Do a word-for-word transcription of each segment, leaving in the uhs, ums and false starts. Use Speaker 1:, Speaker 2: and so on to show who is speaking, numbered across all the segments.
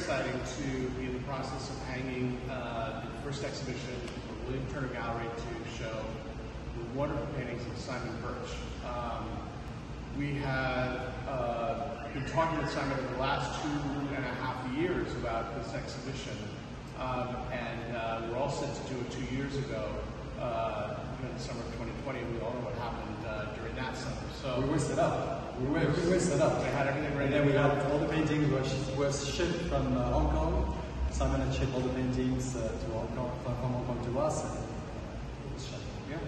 Speaker 1: exciting to be in the process of hanging uh, the first exhibition for William Turner Gallery to show the wonderful paintings of Simon Birch. Um, we have uh, been talking with Simon over the last two and a half years about this exhibition, um, and uh, we're all set to do it two years ago, uh, in the summer of twenty twenty. We all know what happened uh, during that summer. So
Speaker 2: we were set up. We were, we were set up.
Speaker 1: We had everything ready.
Speaker 2: And then we had all the paintings were, were shipped from uh, Hong Kong. Simon had shipped all the paintings uh, to Hong Kong, from Hong Kong to us, and it was shipped.
Speaker 1: Yeah.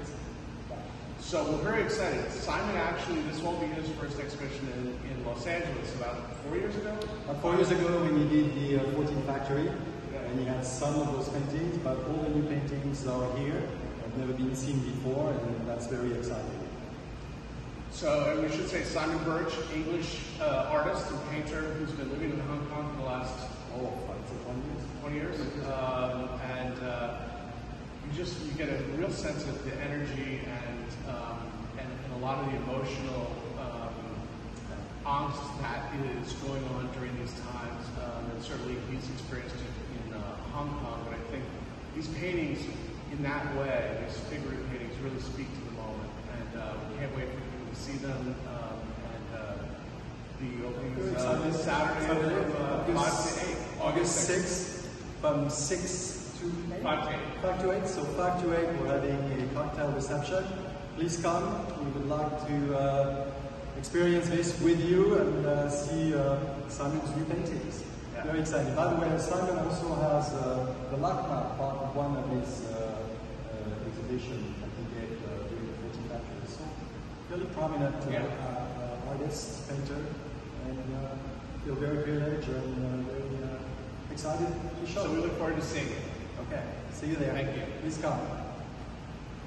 Speaker 1: So we're very excited. Simon actually, this won't be his first exhibition in, in Los Angeles. About four years ago?
Speaker 2: About four years ago, when he did the uh, fourteen Factory, yeah. And he had some of those paintings, but all the new paintings are here. Have never been seen before, and that's very exciting.
Speaker 1: So, and we should say Simon Birch, English uh, artist and painter who's been living in Hong Kong for the last
Speaker 2: oh, five to twenty years.
Speaker 1: twenty years, um, and uh, you just you get a real sense of the energy and um, and, and a lot of the emotional um, angst that is going on during these times, um, and certainly he's experienced it in uh, Hong Kong. But I think these paintings, in that way, these figurative paintings, really speak to the moment, and uh, we can't wait for people to see them. Um, and uh, the opening is uh, this Saturday, Saturday from uh, five to eight,
Speaker 2: August sixth, from six to eight.
Speaker 1: Five to eight.
Speaker 2: Five to eight. So five to eight, we're having a cocktail reception. Please come. We would like to uh, experience this with you and uh, see uh, Simon's new paintings. Yeah. Very exciting. By the way, Simon also has uh, the Lakma part of one of his uh, uh, exhibition that he did uh, during the fourteen Factory. So, really prominent uh, yeah. uh, uh, artist, painter, and uh, feel very privileged and uh, very uh, excited to show.
Speaker 1: So we look forward to seeing you.
Speaker 2: Okay, see you there.
Speaker 1: Thank you.
Speaker 2: Please come.